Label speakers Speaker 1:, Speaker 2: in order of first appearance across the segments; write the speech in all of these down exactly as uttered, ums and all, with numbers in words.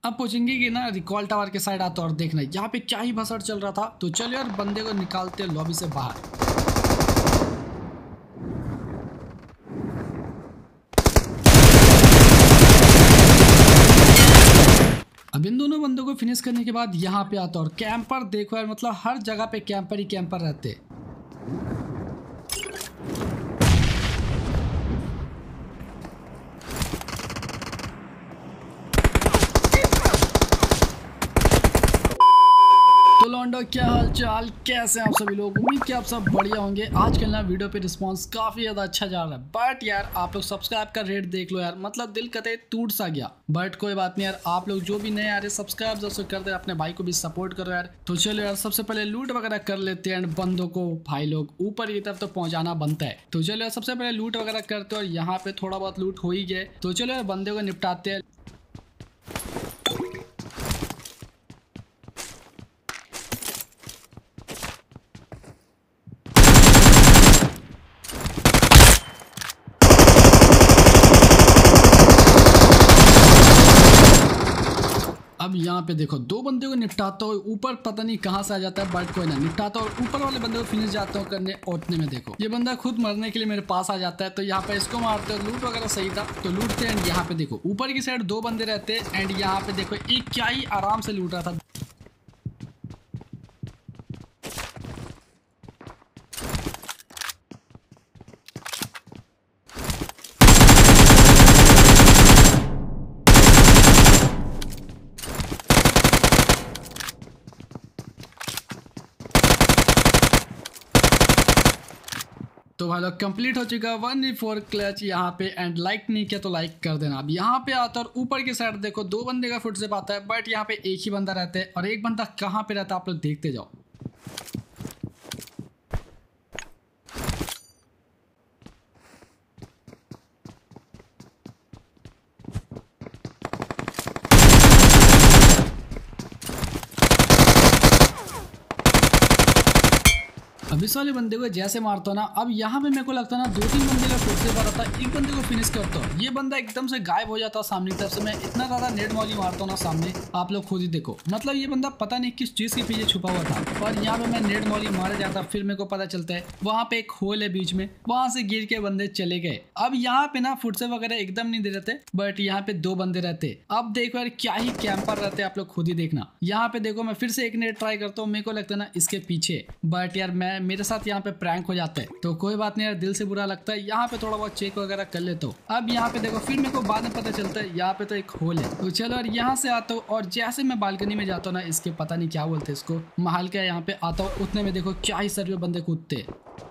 Speaker 1: अब पूछेंगे कि ना रिकॉल टावर के साइड आता और देखना यहाँ पे क्या ही भसड़ चल रहा था। तो चलो यार बंदे को निकालते हैं लॉबी से बाहर। अब इन दोनों बंदों को फिनिश करने के बाद यहाँ पे आता और कैंपर देखो यार, मतलब हर जगह पे कैंपर ही कैंपर रहते। तो लौंडो क्या हाल चाल, कैसे हैं आप सभी लोग। उम्मीद कि आप सब बढ़िया होंगे। आजकल ना वीडियो पे रिस्पांस काफी ज्यादा अच्छा जा रहा है, बट यार आप लोग सब्सक्राइब का रेट देख लो यार, मतलब दिल कतई टूट सा गया। बट कोई बात नहीं यार, आप लोग जो भी नए आ रहे सब्सक्राइब जैसे कर दे, अपने भाई को भी सपोर्ट करो यार। तो चलो यार सबसे पहले लूट वगैरह कर लेते हैं एंड बंदों को भाई लोग ऊपर की तरफ तो पहुंचाना बनता है। तो चलो यार सबसे पहले लूट वगैरह करते हैं और यहाँ पे थोड़ा बहुत लूट हो ही गए। तो चलो यार बंदे को निपटाते हैं। अब यहाँ पे देखो दो बंदे को निपटाता हो, ऊपर पता नहीं कहाँ से आ जाता है, बट कोई ना निपटाता और ऊपर वाले बंदे को फिनिश जाता हूँ करने। उतने में देखो ये बंदा खुद मरने के लिए मेरे पास आ जाता है। तो यहाँ पे इसको मारते हैं, लूट वगैरह सही था तो लूटते हैं। एंड यहाँ पे देखो ऊपर की साइड दो बंदे रहते हैं एंड यहाँ पे देखो एक क्या ही आराम से लूट रहा था। तो भाई लोग कंप्लीट हो चुका वन वी फोर क्लच यहाँ पे। एंड लाइक नहीं किया तो लाइक कर देना। अब यहाँ पे आता और ऊपर की साइड देखो दो बंदे का फुट से आता है, बट यहाँ पे एक ही बंदा रहता है और एक बंदा कहाँ पे रहता है आप लोग देखते जाओ। अब इस वाले बंदे को जैसे मारता हूँ ना, अब यहाँ पे मेरे को लगता है ना दो तीन बंदे का फिर से बार आता है, एक बंदे को फिनिश करता हूँ, ये बंदा एकदम से गायब हो जाता है सामने की तरफ से। मैं इतना ज्यादा नेट मॉली मारता हूँ ना सामने, आप लोग खुद ही देखो। मतलब ये बंदा पता नहीं किस चीज के पीछे छुपा हुआ था और यहाँ पे मैं नेट मॉली मारे जाता, फिर मेरे को पता चलता है वहाँ पे एक होल है बीच में, वहां से गिर के बंदे चले गए। अब यहाँ पे ना फुट से वगैरह एकदम नहीं दे रहते, बट यहाँ पे दो बंदे रहते। अब देखो यार क्या ही कैंपर रहते, आप लोग खुद ही देखना। यहाँ पे देखो मैं फिर से एक नेट ट्राई करता हूँ, मेरे को लगता है ना इसके पीछे, बट यार मैं मेरे साथ यहाँ पे प्रैंक हो जाता है तो कोई बात नहीं यार, दिल से बुरा लगता है। यहाँ पे थोड़ा बहुत चेक वगैरह कर लेता हूँ। अब यहाँ पे देखो फिर मेरे को बाद में पता चलता है यहाँ पे तो एक होल है। तो चलो यार यहाँ से आता हूँ और जैसे मैं बालकनी में जाता हूँ ना, इसके पता नहीं क्या बोलते इसको, महल के यहाँ पे आता हूँ, उतने में देखो क्या ही सर्वे बंदे कूदते।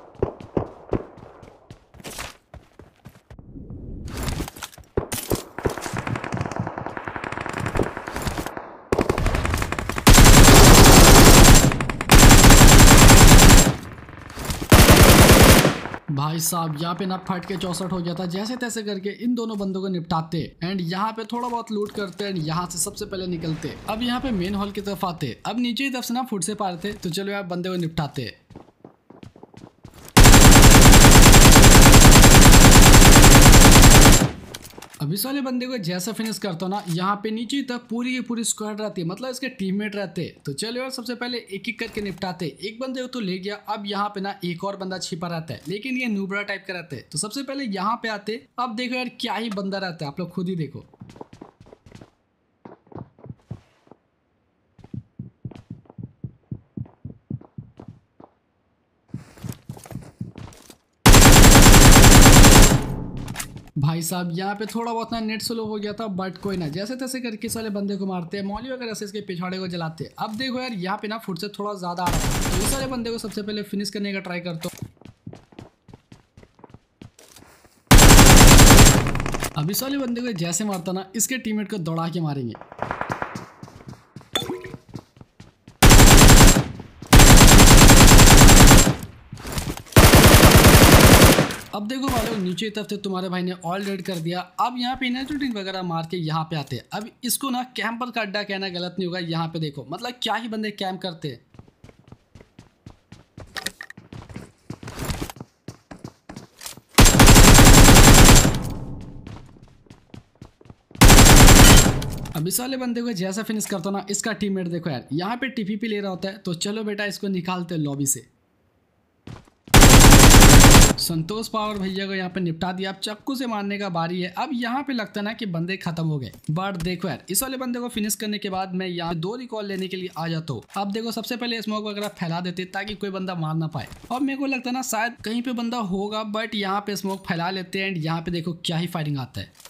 Speaker 1: भाई साहब यहाँ पे ना फट के चौसठ हो गया था। जैसे तैसे करके इन दोनों बंदों को निपटाते एंड यहाँ पे थोड़ा बहुत लूट करते एंड यहाँ से सबसे पहले निकलते। अब यहाँ पे मेन हॉल की तरफ आते, अब नीचे की तरफ से ना फुट से पारते। तो चलो यार बंदे को निपटाते। अब इस वाले बंदे को जैसा फिनिश करता हूँ ना, यहाँ पे नीचे तक पूरी की पूरी स्क्वाड रहती है, मतलब इसके टीममेट रहते। तो चलो यार सबसे पहले एक एक करके निपटाते। एक बंदे को तो ले गया, अब यहाँ पे ना एक और बंदा छिपा रहता है, लेकिन ये नूबरा टाइप का रहता है। तो सबसे पहले यहाँ पे आते। अब देखो यार क्या ही बंदा रहता है, आप लोग खुद ही देखो। भाई साहब यहाँ पे थोड़ा बहुत ना नेट स्लो हो गया था, बट कोई ना, जैसे तैसे करके इस वाले बंदे को मारते हैं, मौली वगैरह से इसके पिछाड़े को जलाते हैं। अब देखो यार यहाँ पे ना फुट से थोड़ा ज्यादा आ रहा था, तो इस वाले बंदे को सबसे पहले फिनिश करने का ट्राई करता हूँ। अब इस वाले बंदे को जैसे मारता ना, इसके टीममेट को दौड़ा के मारेंगे। अब देखो भाई नीचे की तरफ से तुम्हारे भाई ने ऑल रेड कर दिया। अब यहाँ पे इनर्टिंग वगैरह मार के यहाँ पे आते हैं। अब इसको ना कैंपर का अड्डा कहना गलत नहीं होगा। यहाँ पे देखो मतलब क्या ही बंदे कैंप करते हैं। अब इस वाले बंदे को जैसा फिनिश करता हूँ ना, इसका टीममेट देखो यार यहाँ पे टीपीपी ले रहा होता है। तो चलो बेटा इसको निकालते हैं लॉबी से। संतोष पावर भैया को यहाँ पे निपटा दिया। अब चक्कू से मारने का बारी है। अब यहाँ पे लगता है ना कि बंदे खत्म हो गए, बट देखो यार इस वाले बंदे को फिनिश करने के बाद मैं यहाँ दो रिकॉल लेने के लिए आ जाता हूँ। अब देखो सबसे पहले स्मोक वगैरह फैला देते ताकि कोई बंदा मार ना पाए। और मेरे को लगता है ना शायद कहीं पे बंदा होगा, बट यहाँ पे स्मोक फैला लेते हैं एंड यहाँ पे देखो क्या ही फायरिंग आता है।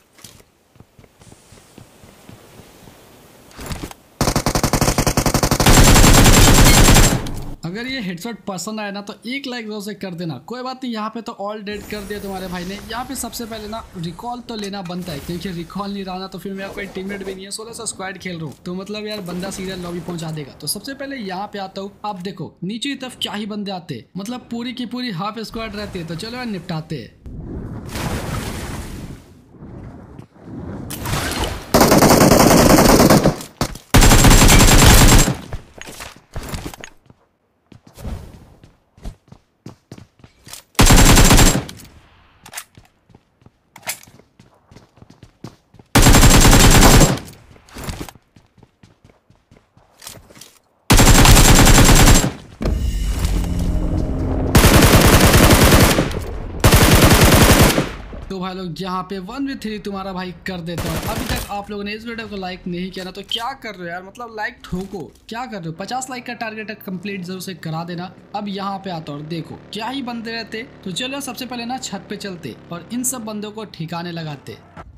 Speaker 1: अगर ये हेडशॉट पसंद आया ना तो एक लाइक जरूर से कर देना। कोई बात नहीं, यहाँ पे तो ऑल डेड कर दिया तुम्हारे भाई ने। यहाँ पे सबसे पहले ना रिकॉल तो लेना बनता है, क्योंकि रिकॉल नहीं रहा ना तो फिर मेरा कोई टीममेट भी नहीं है। सोलह सौ स्क्वाड खेल रहा हूँ तो मतलब यार बंदा सीधा लॉबी पहुंचा देगा। तो सबसे पहले यहाँ पे आता हूँ। आप देखो नीचे की तरफ क्या ही बंदे आते, मतलब पूरी की पूरी हाफ स्क्वाड रहती है। तो चलो यार निपटाते है। तो भाई लोग यहाँ पे वन वी थ्री तुम्हारा भाई कर देता हूँ। अभी तक आप लोगों ने इस वीडियो को लाइक नहीं किया ना तो क्या कर रहे हो यार, मतलब लाइक ठोको, क्या कर रहे हो। पचास लाइक का टारगेट कंप्लीट जरूर से करा देना। अब यहाँ पे आता और देखो क्या ही बंदे रहते। तो चलो सबसे पहले ना छत पे चलते और इन सब बंदों को ठिकाने लगाते।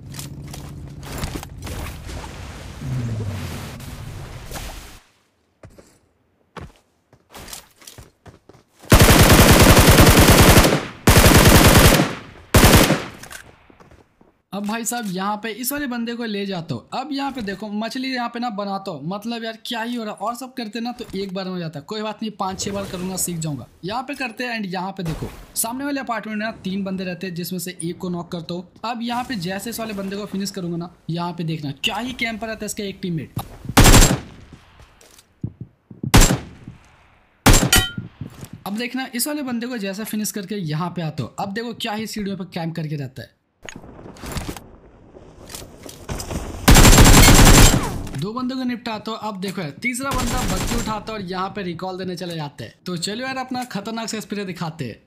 Speaker 1: अब भाई साहब यहाँ पे इस वाले बंदे को ले जाता हूँ। अब यहाँ पे देखो मछली यहाँ पे ना बनाता हूँ, मतलब यार क्या ही हो रहा है। और सब करते ना तो एक बार में हो जाता है, कोई बात नहीं पांच छह बार करूंगा सीख जाऊंगा। यहाँ पे करते हैं एंड यहाँ पे देखो सामने वाले अपार्टमेंट में ना तीन बंदे रहते हैं जिसमें से एक को नॉक करता हूँ। अब यहाँ पे जैसे इस वाले बंदे को फिनिश करूंगा ना, यहाँ पे देखना क्या ही कैंपर रहता है इसका एक टीममेट। अब देखना इस वाले बंदे को जैसा फिनिश करके यहाँ पे आता हूँ। अब देखो क्या ही सीढ़ियों पे कैंप करके रहता है। दो बंदों को निपटाता हूँ। अब देखो यार तीसरा बंदा बच्चे उठाता है और यहाँ पे रिकॉल देने चले जाते हैं। तो चलो यार अपना खतरनाक सा स्प्रे दिखाते हैं।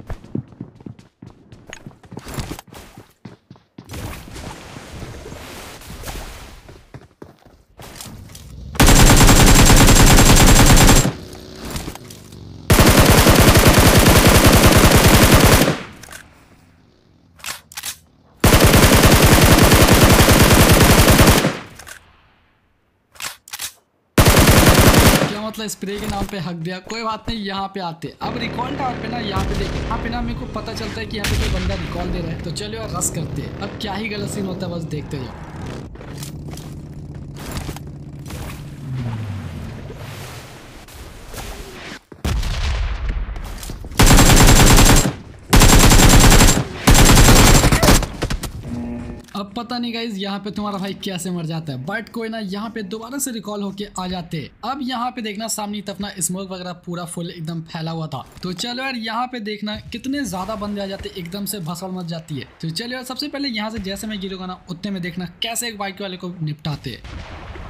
Speaker 1: मतलब स्प्रे के नाम पे हक दिया, कोई बात नहीं। यहाँ पे आते अब रिकॉल टावर पे ना, यहाँ पे देखिए यहाँ पे ना मेरे को पता चलता है कि यहाँ पे कोई बंदा रिकॉल दे रहा है। तो चलो यार रस करते हैं। अब क्या ही गलत सीन होता है बस देखते जाओ। अब पता नहीं गाइज यहाँ पे तुम्हारा भाई कैसे मर जाता है, बट कोई ना यहाँ पे दोबारा से रिकॉल होके आ जाते हैं। अब यहाँ पे देखना सामने तरफ ना स्मोक वगैरह पूरा फुल एकदम फैला हुआ था। तो चलो यार यहाँ पे देखना कितने ज्यादा बंदे आ जाते, एकदम से भसड़ मच जाती है। तो चलो यार सबसे पहले यहाँ से जैसे मैं गिरूंगा ना उतने में देखना कैसे एक बाइक वाले को निपटाते है।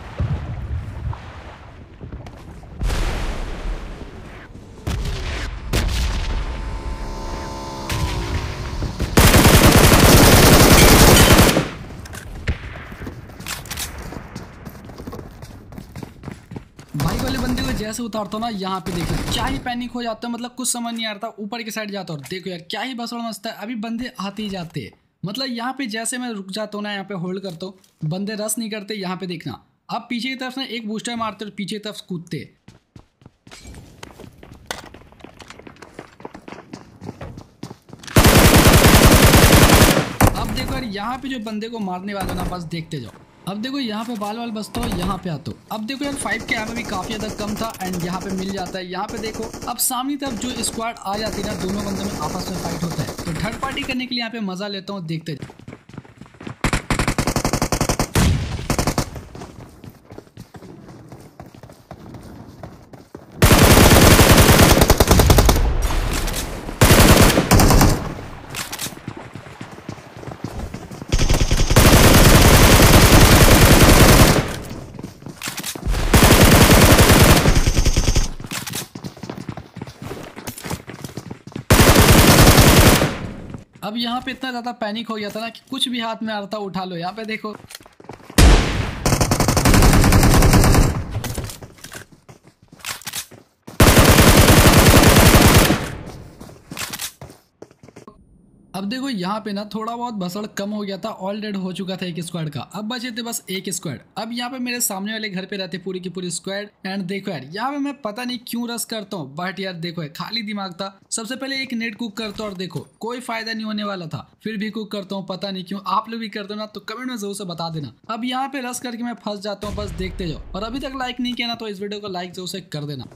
Speaker 1: बाइक वाले बंदे को जैसे उतारता हूँ ना, यहाँ पे देखो क्या ही पैनिक हो जाता है, मतलब कुछ समझ नहीं आ रहा था। ऊपर की साइड जाता हूँ, देखो यार क्या ही बसड़ मचता है। अभी बंदे आते ही जाते हैं, मतलब यहाँ पे जैसे मैं रुक जाता हूँ ना, यहाँ पे होल्ड करता हूँ, बंदे रस नहीं करते। यहाँ पे देखना अब पीछे की तरफ ना एक बूस्टर मारते और पीछे की तरफ कूदते। अब देखो यार यहाँ पे जो बंदे को मारने वाला ना बस देखते जाओ। अब देखो यहाँ पे बाल वाल बसता हो, यहाँ पे आता हो। अब देखो यार फाइव के एम भी काफी ज्यादा कम था एंड यहाँ पे मिल जाता है। यहाँ पे देखो अब सामने तरफ जो स्क्वाड आ जाती है ना, दोनों बंदों में आपस में फाइट होता है। तो थर्ड पार्टी करने के लिए यहाँ पे मजा लेता हूँ, देखते जाओ। अब यहाँ पे इतना ज्यादा पैनिक हो गया था ना कि कुछ भी हाथ में आ रहा था उठा लो। यहाँ पे देखो अब देखो यहाँ पे ना थोड़ा बहुत भसड़ कम हो गया था, ऑल डेड हो चुका था एक स्क्वाड का। अब बचे थे बस एक स्क्वाड। अब यहाँ पे मेरे सामने वाले घर पे रहते पूरी की पूरी स्क्वाड। एंड देखो यार यहाँ पे मैं पता नहीं क्यों रस करता हूँ, बट यार देखो यार खाली दिमाग था। सबसे पहले एक नेट कुक करता हूँ और देखो कोई फायदा नहीं होने वाला था, फिर भी कुक करता हूँ। पता नहीं क्यों, आप लोग भी करते हो ना तो कमेंट में जरूर से बता देना। अब यहाँ पे रस करके मैं फंस जाता हूँ, बस देखते जाओ। और अभी तक लाइक नहीं किया ना तो इस वीडियो को लाइक जरूर से कर देना।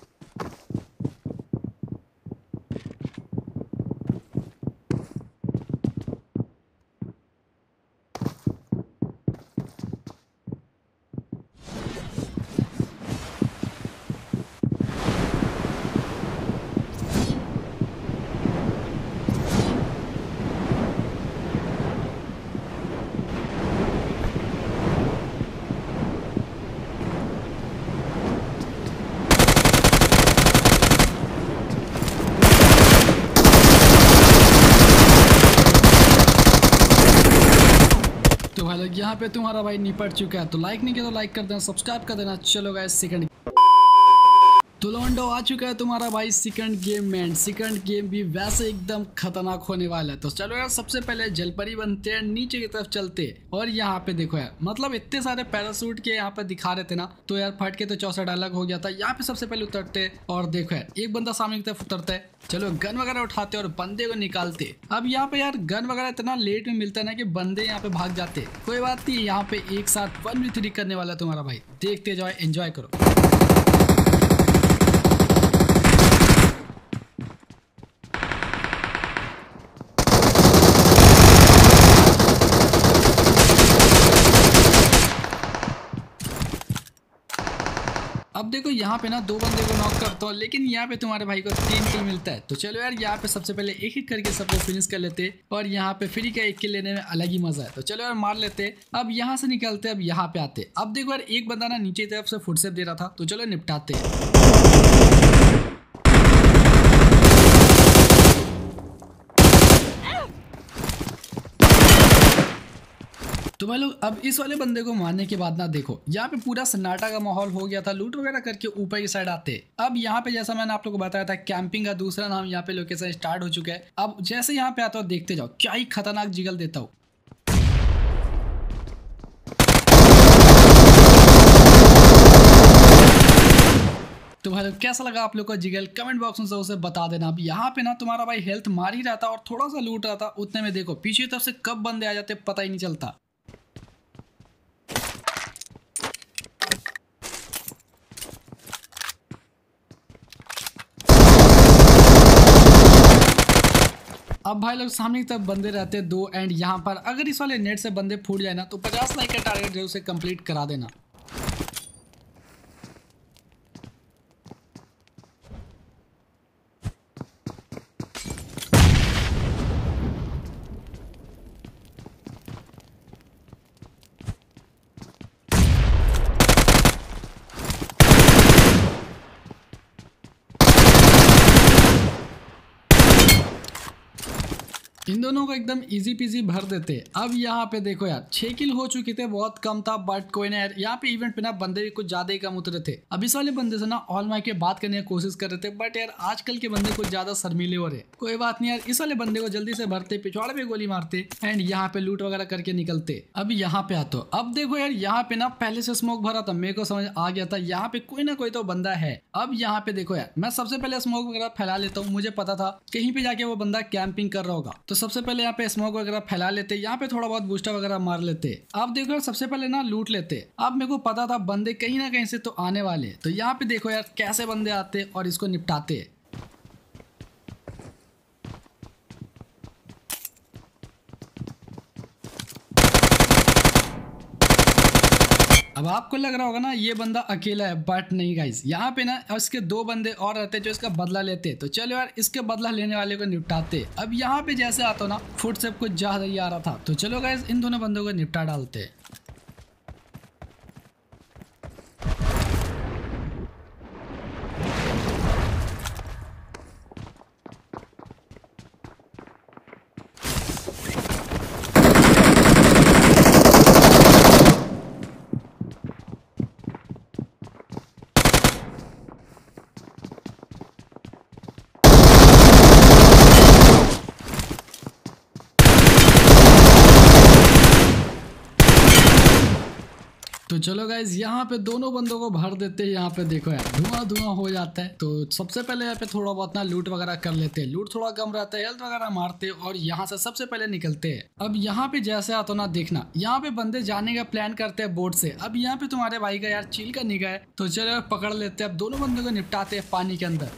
Speaker 1: तो भाई लोग यहाँ पे तुम्हारा भाई निपट चुका है, तो लाइक नहीं किया तो लाइक कर देना, सब्सक्राइब कर देना। चलो गाइस सेकंड तो लौंडो आ चुका है तुम्हारा भाई सेकंड गेम में। सेकंड गेम भी वैसे एकदम खतरनाक होने वाला है। तो चलो यार सबसे पहले जलपरी बनते हैं, नीचे की तरफ चलते और यहाँ पे देखो यार मतलब इतने सारे पैरासूट के यहाँ पे दिखा रहे थे ना, तो यार फट के तो चौसठ अलग हो गया था। यहाँ पे सबसे पहले उतरते और देखो यार एक बंदा सामने की तरफ उतरता है। चलो गन वगैरह उठाते और बंदे को निकालते। अब यहाँ पे यार गन वगैरह इतना लेट में मिलता है ना कि बंदे यहाँ पे भाग जाते। कोई बात नहीं, यहाँ पे एक साथ वन वी थ्री करने वाला तुम्हारा भाई, देखते जाओ एंजॉय करो। अब देखो यहाँ पे ना दो बंदे को नॉक करता हूँ, लेकिन यहाँ पे तुम्हारे भाई को तीन किल मिलता है। तो चलो यार यहाँ पे सबसे पहले एक एक करके सबको फिनिश कर लेते और यहाँ पे फ्री का एक किल लेने में अलग ही मजा है। तो चलो यार मार लेते। अब यहाँ से निकलते, अब यहाँ पे आते। अब देखो यार एक बंदा ना नीचे तरफ से फुटस्टेप दे रहा था, तो चलो निपटाते। तो भाई लोग अब इस वाले बंदे को मारने के बाद ना देखो यहाँ पे पूरा सन्नाटा का माहौल हो गया था। लूट वगैरह करके ऊपर की साइड आते। अब यहाँ पे जैसा मैंने आप लोगों को बताया था कैंपिंग का दूसरा नाम यहाँ पे लोकेशन स्टार्ट हो चुका है। अब जैसे यहाँ पे आता हूँ देखते जाओ क्या ही खतरनाक जिगल देता हूँ। तो भाई कैसा लगा आप लोग को जिगल, कमेंट बॉक्स में जरूर से बता देना। अब यहाँ पे ना तुम्हारा भाई हेल्थ मार ही रहा था और थोड़ा सा लूट रहा था, उतने में देखो पीछे तरफ से कब बंदे आ जाते पता ही नहीं चलता। अब भाई लोग सामने की तरफ बंदे रहते दो। एंड यहाँ पर अगर इस वाले नेट से बंदे फूट जाए ना तो पचास लाइक का टारगेट जरूर से कंप्लीट करा देना। इन दोनों को एकदम इजी पीजी भर देते। अब यहाँ पे देखो यार छह किल हो चुके थे, बहुत कम था बट कोई ना यार यहाँ पे इवेंट पे ना बंदे भी कुछ ज्यादा ही कम उतरे थे। अब इस वाले बंदे से ना ऑल माइक के बात करने की कोशिश कर रहे थे, बट यार आजकल के बंदे कुछ ज्यादा शर्मीले हो रहे। कोई बात नहीं यार, इस वाले बंदे को जल्दी से भरते, पिछवाड़े पे गोली मारते एंड यहाँ पे लूट वगैरह करके निकलते। अब यहाँ पे आते। अब देखो यार यहाँ पे ना पहले से स्मोक भरा था, मेरे को समझ आ गया था यहाँ पे कोई ना कोई तो बंदा है। अब यहाँ पे देखो यार मैं सबसे पहले स्मोक वगैरह फैला लेता हूँ, मुझे पता था कहीं पे जाके वो बंदा कैंपिंग कर रहा होगा। तो सबसे पहले यहाँ पे स्मोक वगैरह फैला लेते, यहाँ पे थोड़ा बहुत बूस्टर वगैरह मार लेते। अब देखो यार सबसे पहले ना लूट लेते। अब मेरे को पता था बंदे कहीं ना कहीं से तो आने वाले, तो यहाँ पे देखो यार कैसे बंदे आते और इसको निपटाते। अब आपको लग रहा होगा ना ये बंदा अकेला है, बट नहीं गाइस, यहाँ पे ना इसके दो बंदे और रहते जो इसका बदला लेते। तो चलो यार इसके बदला लेने वाले को निपटाते। अब यहाँ पे जैसे आता ना फुट से कुछ ज्यादा ही आ रहा था, तो चलो गाइस इन दोनों बंदों को निपटा डालते। तो चलो गाइज यहाँ पे दोनों बंदों को भर देते हैं। यहाँ पे देखो यार धुआं धुआं हो जाता है। तो सबसे पहले यहाँ पे थोड़ा बहुत ना लूट वगैरह कर लेते हैं। लूट थोड़ा कम रहता है, हेल्थ वगैरह मारते हैं और यहाँ से सबसे पहले निकलते हैं। अब यहाँ पे जैसे आता ना देखना, यहाँ पे बंदे जाने का प्लान करते हैं बोट से। अब यहाँ पे तुम्हारे भाई का यार चिल करने का है, तो चलो पकड़ लेते हैं। अब दोनों बंदों को निपटाते हैं पानी के अंदर।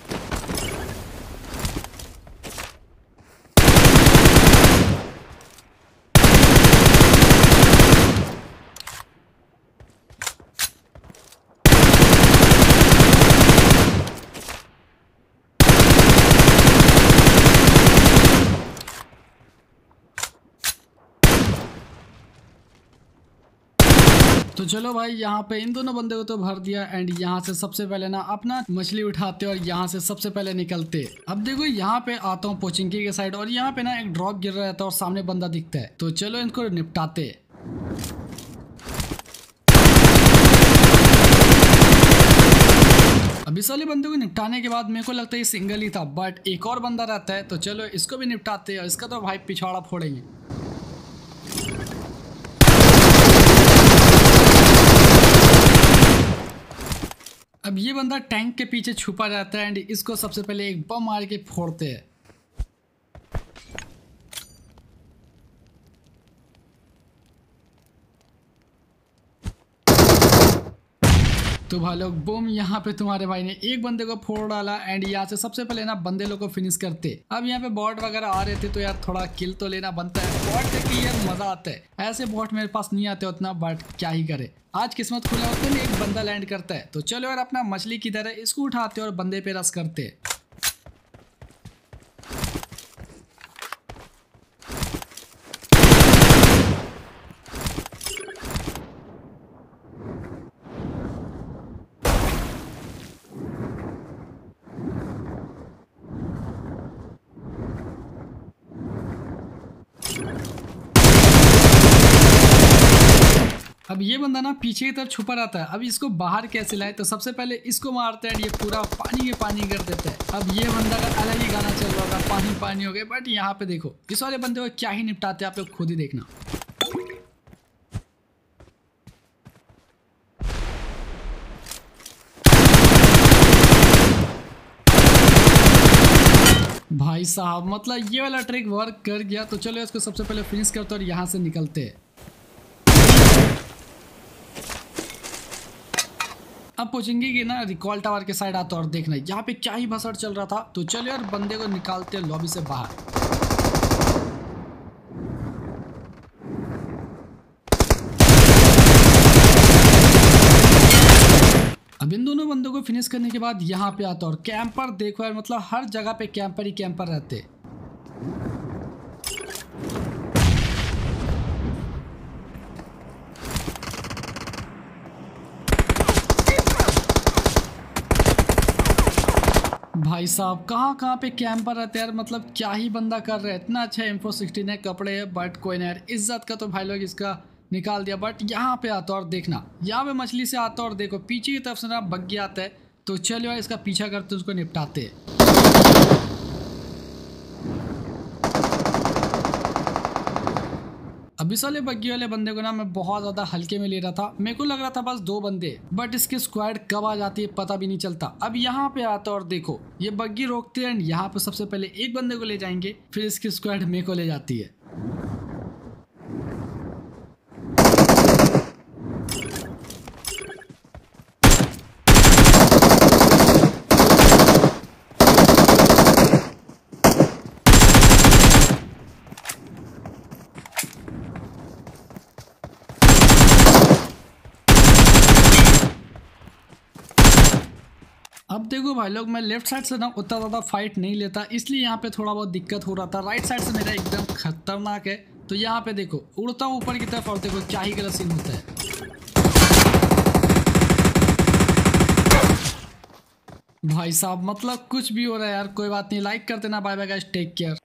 Speaker 1: तो चलो भाई यहाँ पे इन दोनों बंदे को तो भर दिया एंड यहाँ से सबसे पहले ना अपना मछली उठाते और यहाँ से सबसे पहले निकलते। अब देखो यहाँ पे आता हूँ पोचिंकी के साइड और यहाँ पे ना एक ड्रॉप गिर रहा था और सामने बंदा दिखता है। तो चलो इनको निपटाते। अब इस वाले बंदे को निपटाने के बाद मेरे को लगता है ये सिंगल ही था, बट एक और बंदा रहता है। तो चलो इसको भी निपटाते और इसका तो भाई पिछवाड़ा फोड़ेंगे। अब ये बंदा टैंक के पीछे छुपा रहता है एंड इसको सबसे पहले एक बम मार के फोड़ते हैं। तो भाई लोग बूम, यहाँ पे तुम्हारे भाई ने एक बंदे को फोड़ डाला एंड यहाँ से सबसे पहले ना बंदे लोग को फिनिश करते। अब यहाँ पे बॉट वगैरह आ रहे थे तो यार थोड़ा किल तो लेना बनता है। बॉट देख के यार मजा आता है। ऐसे बॉट मेरे पास नहीं आते उतना, बट क्या ही करे, आज किस्मत खुला होता है, एक बंदा लैंड करता है। तो चलो यार अपना मछली की तरह इसको उठाते और बंदे पे रस करते। अब ये बंदा ना पीछे की तरफ छुपा रहता है। अब इसको बाहर कैसे लाए, तो सबसे पहले इसको मारते हैं, ये पूरा पानी के पानी कर देता है। अब ये बंदा का अलग ही गाना चल रहा होगा, पानी पानी हो गया। बट यहाँ पे देखो इस वाले बंदे को क्या ही निपटाते हैं, आप लोग खुद ही देखना। भाई साहब मतलब ये वाला ट्रिक वर्क कर गया। तो चलो इसको सबसे पहले फिनिश करते और यहाँ से निकलते हैं। अब पहुंचेंगे कि ना रिकॉल टावर के साइड आता और देखना यहाँ पे क्या ही भसड़ चल रहा था। तो चलो यार बंदे को निकालते हैं लॉबी से बाहर। अब इन दोनों बंदों को फिनिश करने के बाद यहाँ पे आता और कैंपर देखो यार, मतलब हर जगह पे कैंपर ही कैंपर रहते। भाई साहब कहाँ कहाँ पे कैंपर रहते यार, मतलब क्या ही बंदा कर रहे हैं। इतना अच्छा एम फोर सिक्सटीन है, कपड़े है, बट कोई नहीं यार, इज्जत का तो भाई लोग इसका निकाल दिया। बट यहाँ पे आता और देखना, यहाँ पे मछली से आता और देखो पीछे की तरफ से ना बग्गी आता है। तो चलो यार इसका पीछा करते उसको निपटाते। अब इस वाले बग्गी वाले बंदे को ना मैं बहुत ज्यादा हल्के में ले रहा था। मेरे को लग रहा था बस दो बंदे, बट इसकी स्क्वाड कब आ जाती है पता भी नहीं चलता। अब यहाँ पे आता और देखो ये बग्गी रोकते हैं, यहाँ पे सबसे पहले एक बंदे को ले जाएंगे, फिर इसकी स्क्वाड मेरे को ले जाती है। अब देखो भाई लोग मैं लेफ्ट साइड से ना उतना ज़्यादा फाइट नहीं लेता, इसलिए यहाँ पे थोड़ा बहुत दिक्कत हो रहा था। राइट साइड से मेरा एकदम खतरनाक है। तो यहाँ पे देखो उड़ता हूँ ऊपर की तरफ और देखो क्या ही गलत सीन होता है। भाई साहब मतलब कुछ भी हो रहा है यार, कोई बात नहीं, लाइक कर देना। Bye bye guys, take care.